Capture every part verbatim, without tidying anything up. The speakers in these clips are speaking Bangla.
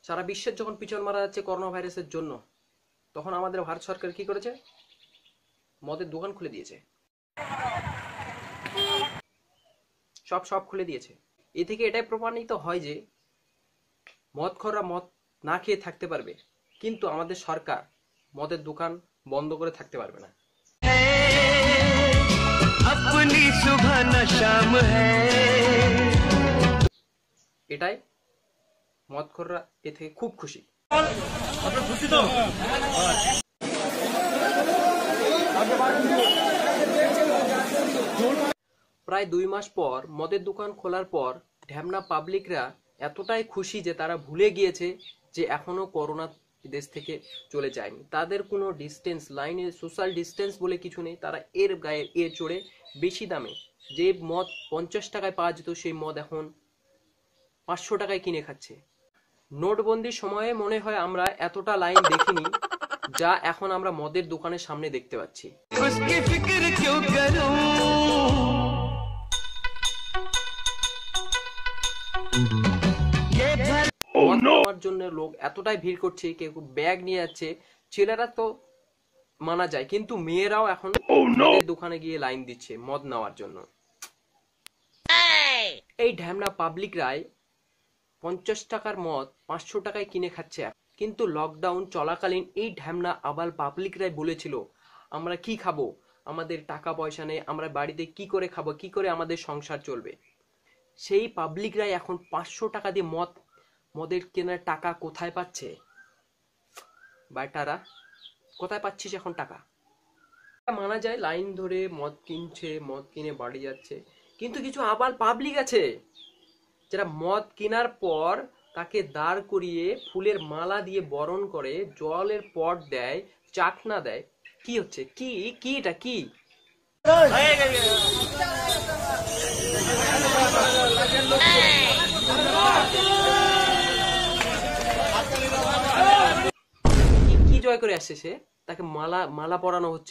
সারা বিশ্বের যখন পিছন মারা যাচ্ছে করোনা ভাইরাসের জন্য, তখন আমাদের ভারত সরকার কি করেছে? মদের দোকান খুলে দিয়েছে, সব সব খুলে দিয়েছে। এ থেকে এটাই প্রমাণিত হয় যে মদখোররা মদ না খেয়ে থাকতে পারবে, কিন্তু আমাদের সরকার মদের দোকান বন্ধ করে থাকতে পারবে না। এটাই মদখোররা এ থেকে খুব খুশি। প্রায় দুই মাস পর মদের দোকান খোলার পর ঢ্যামনা পাবলিকরা এতটাই খুশি যে তারা ভুলে গিয়েছে যে এখনো করোনা দেশ থেকে চলে যায়নি। তাদের কোনো ডিস্টেন্স লাইনে সোশ্যাল ডিস্টেন্স বলে কিছু নেই। তারা এর গায়ে এর চড়ে বেশি দামে যে মদ পঞ্চাশ টাকায় পাওয়া যেত সেই মদ এখন পাঁচশো টাকায় কিনে খাচ্ছে। নোটবন্দির সময়ে মনে হয় আমরা এতটা লাইন দেখিনি যা এখন আমরা মদের দোকানের সামনে দেখতে পাচ্ছি। মদ নেওয়ার জন্য লোক এতটাই ভিড় করছে, কেউ ব্যাগ নিয়ে যাচ্ছে। ছেলেরা তো মানা যায়, কিন্তু মেয়েরাও এখন মদের দোকানে গিয়ে লাইন দিচ্ছে মদ নেওয়ার জন্য। এই ঢ্যামনা পাবলিকরাই পঞ্চাশ টাকার মদ পাঁচশো টাকায় কিনে খাচ্ছে। কিন্তু লকডাউন চলাকালীন এই ঢ্যামনা আবাল পাবলিকরাই বলেছিল আমরা কি খাবো, আমাদের টাকা পয়সা নেই, আমরা বাড়িতে কি করে খাবো, কি করে আমাদের সংসার চলবে। সেই পাবলিকরাই এখন পাঁচশো টাকা দিয়ে মদ মদের কেনার টাকা কোথায় পাচ্ছে? বাটারা কোথায় পাচ্ছিস এখন টাকা? মানা যায় লাইন ধরে মদ কিনছে, মদ কিনে বাড়ি যাচ্ছে, কিন্তু কিছু আবাল পাবলিক আছে যারা মদ কেনার পর তাকে দাঁড় করিয়ে ফুলের মালা দিয়ে বরণ করে, জলের পট দেয়, চাকনা দেয়। কি হচ্ছে? কি কি এটা কি? কি জয় করে আসছে সে? তাকে মালা মালা পরানো হচ্ছে।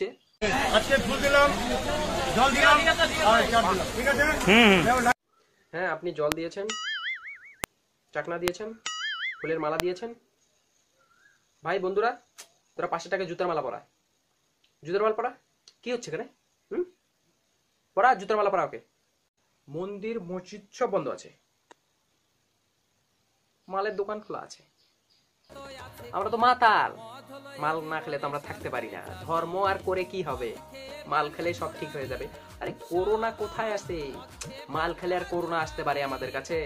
হ্যাঁ, আপনি জল দিয়েছেন, চাকনা দিয়েছেন, ফুলের মালা দিয়েছেন। ভাই বন্ধুরা, তোরা পাঁচশো টাকা জুতার মালা পরা, জুতার মালা পরা। কি হচ্ছে এখানে? হুম, পরা জুতার মালা পরা ওকে। মন্দির মসজিদ সব বন্ধ আছে, মালের দোকান খোলা আছে। আমরা তো মাতাল, মাল না খেলে তো আমরা থাকতে পারি না। ধর্ম আর করে কি হবে? মাল খেলে সব ঠিক হয়ে যাবে। আরে করোনা কোথায় আসে? মাল খেলে আর করোনা আসতে পারে আমাদের কাছে?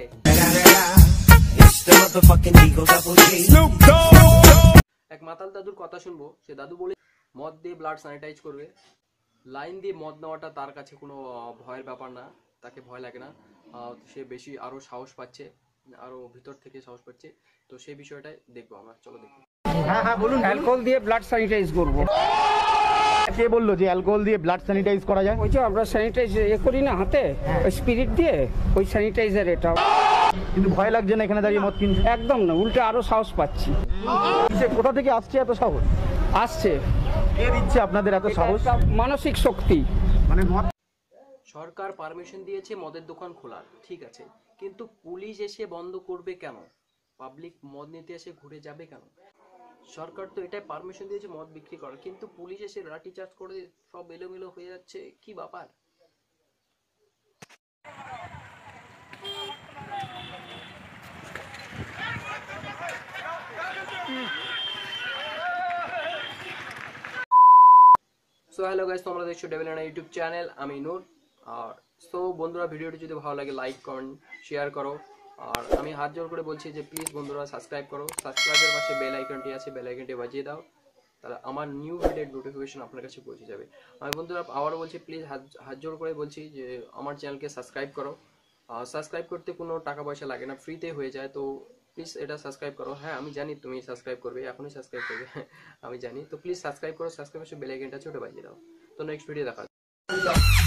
এক মাতাল দাদুর কথা শুনবো। সে দাদু বলে মদ দিয়ে ব্লাড স্যানিটাইজ করবে। লাইন দিয়ে মদ নেওয়াটা তার কাছে কোনো ভয়ের ব্যাপার না, তাকে ভয় লাগে না। সে বেশি আরো সাহস পাচ্ছে, আরো ভিতর থেকে সাহস পাচ্ছে। তো সেই বিষয়টাই দেখবো আমরা, চলো দেখি। হ্যাঁ হ্যাঁ বলুন। অ্যালকোহল দিয়ে ব্লাড স্যানিটাইজ করব। কে বললো যে অ্যালকোহল দিয়ে ব্লাড স্যানিটাইজ করা যায়? ওই যে আমরা স্যানিটাইজ এ করি না হাতে, ওই স্পিরিট দিয়ে, ওই স্যানিটাইজার এটা। কিন্তু ভয় লাগছে না এখানে দাঁড়িয়ে মদ কিনছে? একদম না, উল্টে আরো সাহস পাচ্ছি। কোথা থেকে আসছে এত সাহস? আসছে কে দিচ্ছে আপনাদের এত সাহস? মানসিক শক্তি। মানে মদ সরকার পারমিশন দিয়েছে মদের দোকান খোলার, ঠিক আছে, কিন্তু পুলিশ এসে বন্ধ করবে কেন? পাবলিক মদ নিতে এসে ঘুরে যাবে কেন? সরকার তো এটাই পারমিশন দিয়েছে মদ বিক্রি করার, কিন্তু পুলিশ এসে লাঠি চার্জ করে সব এলোমেলো হয়ে যাচ্ছে। কি ব্যাপার? সো হ্যালো গাইস, তোমরা দেখছো ডেভিলানা ইউটিউব চ্যানেল, আমি নূর। আর সো বন্ধুরা, ভিডিওটি যদি ভালো লাগে লাইক কমেন্ট শেয়ার করো। আর আমি হাত জোর করে বলছি যে প্লিজ বন্ধুরা সাবস্ক্রাইব করো। সাবস্ক্রাইবের পাশে বেল আইকনটি আছে, বেল আইকনটি বাজিয়ে দাও, তাহলে আমার নিউ ভিডিওর নোটিফিকেশন আপনার কাছে পৌঁছে যাবে। আমি বন্ধুরা আবারও বলছি, প্লিজ হাত হাত জোর করে বলছি যে আমার চ্যানেলকে সাবস্ক্রাইব করো। সাবস্ক্রাইব করতে কোনো টাকা পয়সা লাগে না, ফ্রিতে হয়ে যায়। তো প্লিজ এটা সাবস্ক্রাইব করো। হ্যাঁ আমি জানি তুমি সাবস্ক্রাইব করবে, এখনই সাবস্ক্রাইব করবে আমি জানি। তো প্লিজ সাবস্ক্রাইব করো, সাবস্ক্রাইব বেল আইকনটা ছোট বাজিয়ে দাও। তো নেক্সট ভিডিও দেখা।